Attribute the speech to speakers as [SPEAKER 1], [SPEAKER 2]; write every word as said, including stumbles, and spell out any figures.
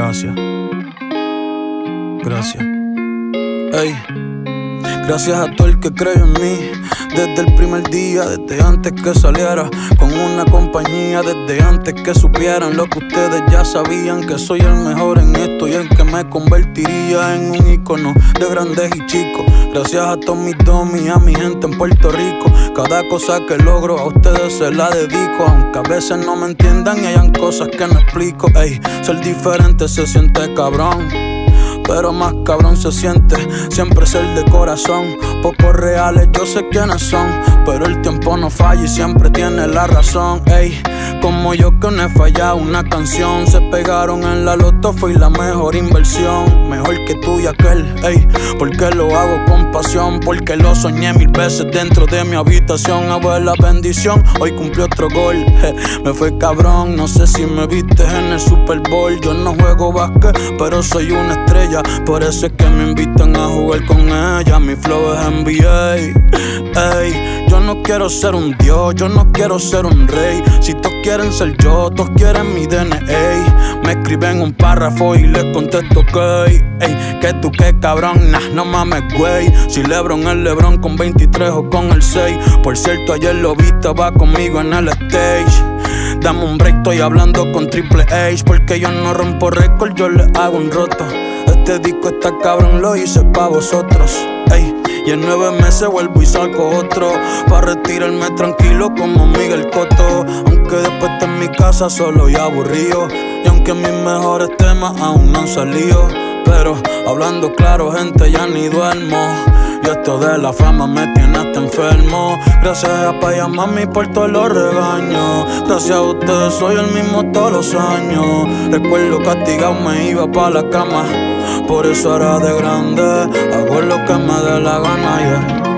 [SPEAKER 1] Gracias. Gracias. Ey. Gracias a todo el que creyó en mí desde el primer día, desde antes que saliera con una compañía, desde antes que supieran lo que ustedes ya sabían, que soy el mejor en esto y el que me convertiría en un ícono de grandes y chicos. Gracias a todos mis domis, a mi gente en Puerto Rico. Cada cosa que logro a ustedes se la dedico, aunque a veces no me entiendan y hayan cosas que no explico. Ey, ser diferente se siente cabrón, pero más cabrón se siente siempre ser de corazón. Pocos reales, yo sé quiénes son, pero el tiempo no falla y siempre tiene la razón. Ey, como yo que no he fallado una canción. Se pegaron en la loto, fue la mejor inversión. Mejor que tú y aquel, ey, porque lo hago con pasión. Porque lo soñé mil veces dentro de mi habitación. Abuela, bendición, hoy cumplí otro gol. Je, me fue cabrón, no sé si me viste en el Super Bowl. Yo no juego básquet, pero soy una estrella, por eso es que me invitan a jugar con ella. Mi flow es N B A. Ey, yo no quiero ser un dios, yo no quiero ser un rey. Si todos quieren ser yo, todos quieren mi D N A. Me escriben un párrafo y les contesto que ey, que tú qué cabrón, nah, no mames güey. Si Lebron es Lebron con veintitrés o con el seis. Por cierto, ayer lo viste, va conmigo en el stage. Dame un break, estoy hablando con Triple H. Porque yo no rompo récord, yo le hago un roto. Este disco está cabrón, lo hice pa' vosotros. Ey, y en nueve meses vuelvo y salgo otro, pa' retirarme tranquilo como Miguel Cotto. Aunque después esté en mi casa solo y aburrido, y aunque mis mejores temas aún no han salido. Pero hablando claro, gente, ya ni duermo. Y esto de la fama me tiene hasta enfermo. Gracias a pa' y a mami por todos los regaños. Gracias a ustedes soy el mismo todos los años. Recuerdo castigado me iba pa' la cama, por eso ahora de grande hago lo que me dé la gana, yeah.